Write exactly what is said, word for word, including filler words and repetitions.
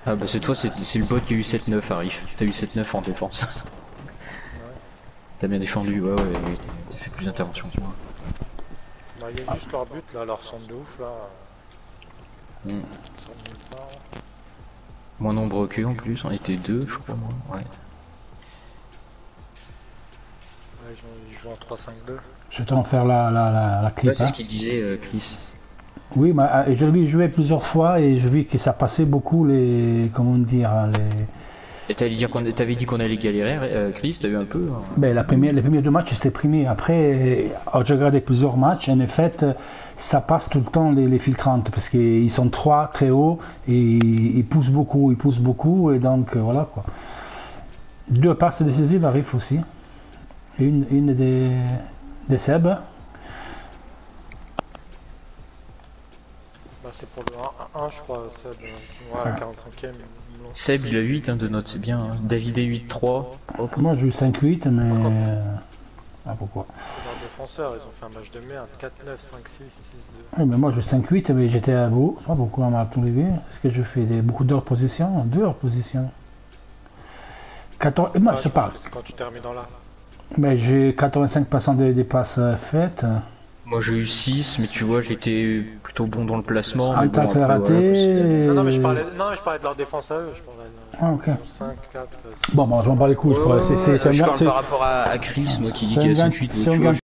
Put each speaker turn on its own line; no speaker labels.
Ah bah c'est toi, c'est c'est le bot qui a eu sept neuf, arrive. T'as eu sept neuf en défense.
Ouais.
T'as bien défendu, ouais, ouais, ouais, t'as fait plus d'interventions que moi.
Bah, il y a juste leur but là, leur centre de ouf là.
Mm.
Ils sortent de nulle part.
Moins nombreux qu'eux en plus, on était deux, je crois, moi. Ouais.
Ouais, ils jouent, ils jouent en trois cinq deux.
Je vais t'en faire la, la, la, la
Ouais,
clip.
c'est
Hein.
ce qu'il disait, euh, Chris.
Oui, mais euh, je l'ai joué plusieurs fois et je vis que ça passait beaucoup les. Comment dire les...
Et t'avais dit qu'on t'avais dit qu'on allait galérer, euh, Chris, t'as eu un peu. Hein.
Ben, la première, les premiers deux matchs, c'était primé. Après, euh, j'ai regardé plusieurs matchs. En effet, ça passe tout le temps les, les filtrantes parce qu'ils sont trois très hauts et ils poussent beaucoup, ils poussent beaucoup et donc euh, voilà quoi. Deux passes décisives arrivent aussi. Une, une des, des Seb.
Bah, c'est pour le un un, je crois, Seb. Ouais, à la quarante-cinquième. Ils l'ont.
Seb, il a huit hein, de notes, c'est bien. Hein. David a huit trois. Hop.
Moi, j'ai eu cinq huit, mais. euh, Ah, pourquoi
C'est leurs défenseurs, ils ont fait un match de merde. quatre neuf, cinq six, six deux.
Oui, mais moi, j'ai cinq huit, mais j'étais à vous. Je sais pas pourquoi on m'a tout levé. Est-ce que je fais des, beaucoup d'heures de position? Deux heures de position. quatorze... Moi,
Ouais,
je
je
te
pense
parle.
que c'est quand tu termines dans là.
Mais j'ai quatre-vingt-cinq pour cent des, des passes euh, faites.
Moi j'ai eu six, mais tu vois, j'étais plutôt bon dans le placement.
Un
Mais bon,
tacle
après,
raté.
voilà, c'est-
Non, non, mais je parlais, non, mais je parlais de leur défense à eux. Je parlais de
Ah, ok.
cinq, quatre,
Bon, bon, je m'en bats les couilles.
Ouais,
C'est, c'est,
ouais,
c'est un
je
gars-
parle
c'est-
par rapport à, à Chris, moi qui dit
c'est
qu'il
un
a
gars-
cinq huit,
c'est
tu
un
vois,
gars